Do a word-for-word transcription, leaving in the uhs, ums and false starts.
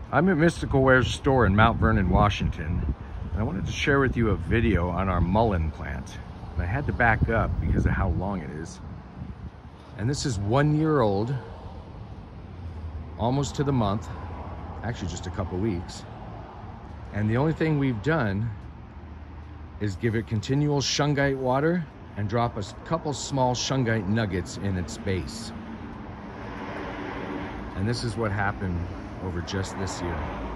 I'm at Mystical Ware's store in Mount Vernon, Washington, and I wanted to share with you a video on our mullein plant. And I had to back up because of how long it is. And this is one year old, almost to the month, actually just a couple weeks. And the only thing we've done is give it continual Shungite water and drop a couple small Shungite nuggets in its base. And this is what happened over just this year.